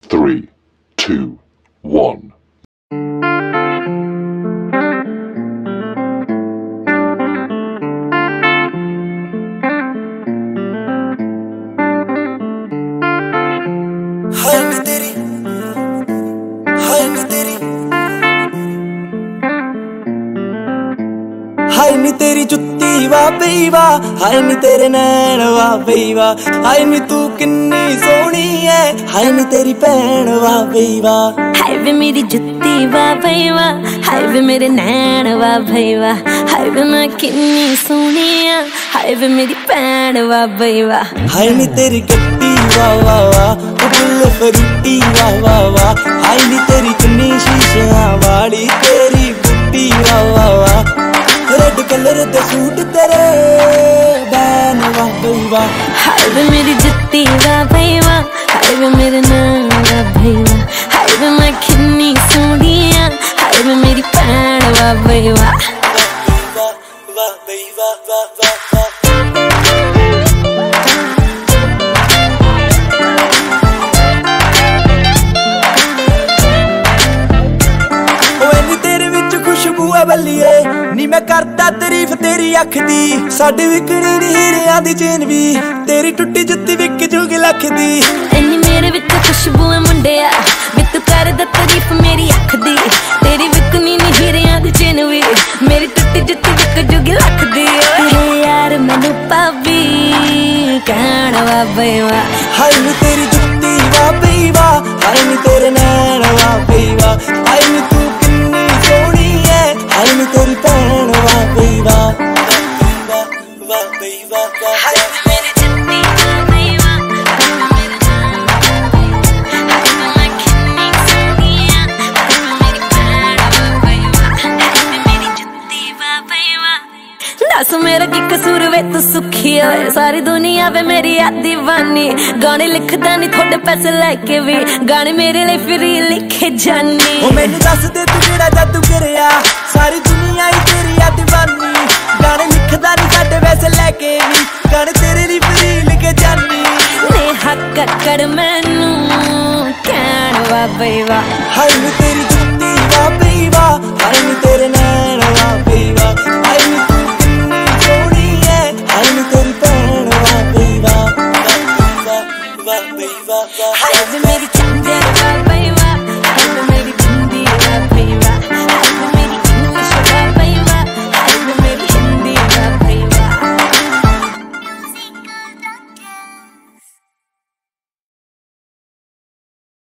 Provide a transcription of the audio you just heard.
3, 2, 1. हाय नी तेरी जुत्ती वाह बई वाह, हाय नी तेरे नैन वाह बई वाह, हाय नी तू किन्नी सोहनी है, हाय नी तेरी भैन वाह बई वाह। हाय वे मेरी जुत्ती वाह बई वाह, हाय वे मेरे नैन वाह बई वाह, हाय वे मैं किन्नी सोहनी है, हाय वे मेरी भैन वाह बई वाह। हाय नी तेरी गड्डी वाह वाह वाह, फुल फरूटी वाह वाह वाह, हाय नी तेरी चुन्नी शीशियां वाली तेरी बुट्टी वाह वाह वाह। रेड कलर दे सूट तेरे बैन वाह बई वाह। हाय वे मेरी जुत्ती वाह बई वाह, हाय वे मेरे नैन वाह बई वाह, हाय वे मैं किन्नी सोहनी है, हाय वे मेरी भैन वाह बई वाह। वाह बई वाह वाह वाह वाह। बल्लिए नी मैं करता तारीफ तेरी अख दी, साडी विकनी नी हीरियां दी चेन भी, तेरी टुट्टी जुत्ती विक जूगी लख दी। इन्नी मेरे विच खुशबू है मुंडिया, वे तू करदा तारीफ मेरी अख दी, तेरी विकनी नी हीरियां दी चेन भी, मेरी टुट्टी जुत्ती विक जूगी लख दी। तेरे यार मैनू भाभी कहण वाह बई वाह। हाय नी तेरी जुत्ती वाह बई वाह, हाय नी तेरे नैन वाह बई वाह, हाय नी तू किन्नी सोहनी है, हाय नी तेरी भैन वाह बई वाह। वाह बई वाह वाह। हाय मेरी जुत्ती वाह बई वाह, हाय मेरे नैन वाह बई वाह, हाय मैं किन्नी सोहनी है, हाय मेरी भैन वाह बई वाह, हाय मेरी जुत्ती वाह बई वाह। दस मेरा की कसूर वे तू सुखी होए, सारी दुनिया वे मेरी दीवानी, गाने लिखदा नहीं थोड़े पैसे लेके भी, गाने मेरे लिए फ्री लिखे जानी। ओ मैनू दस दे तू जेड़ा जादू करिया, सारी दुनिया ही तेरी दीवानी, गाने लिखदा नहीं साडे पैसे लेके भी, गाने तेरे लिए फ्री लिखे जानी। नेहा कक्कड़ मैनू कहण वाह बई वाह। हाय नी तेरी जुत्ती वाह बई वाह, हाय नी तेरे नैन वाह बई वाह, हाय नी तू किन्नी सोहनी है, हाय नी तेरी भैन वाह बई वाह। वाह बई वाह वाह। हाय मेरी